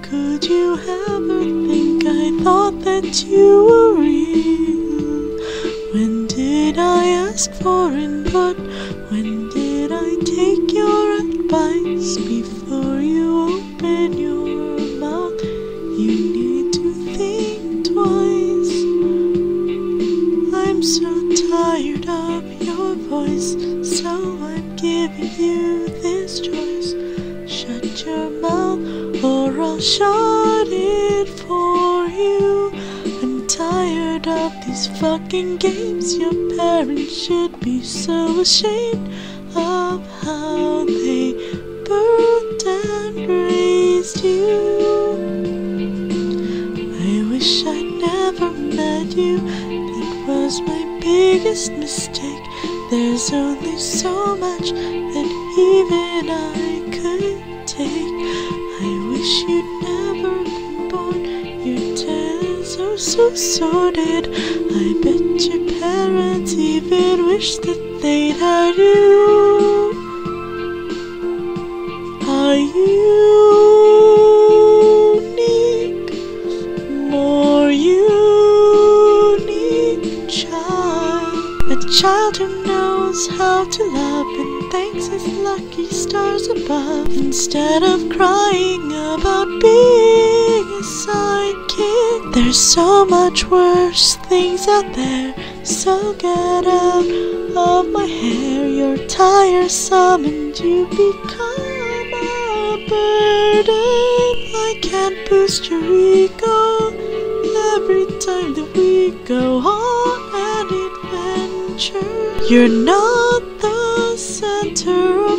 could you ever think I thought that you were real? When did I ask for input? When did I take your advice? Before you open your mouth, you need to think twice. I'm so tired of your voice, so I'm giving you this choice. Shut your mouth or I'll shut it for you. I'm tired of these fucking games. Your parents should be so ashamed of how they birthed and raised you. I wish I'd never met you. That was my biggest mistake. There's only so much that even I could take. I wish you'd never been born. Your tale is oh so sordid. I bet your parents even wish that they'd had you. Are unique, more unique child. A child who knows how to love and thanks his lucky stars above. Instead of crying about being a sidekick, there's so much worse things out there. So get out of my hair. You're tiresome and you become a burden. I can't boost your ego every time that we go on an adventure. You're not the center of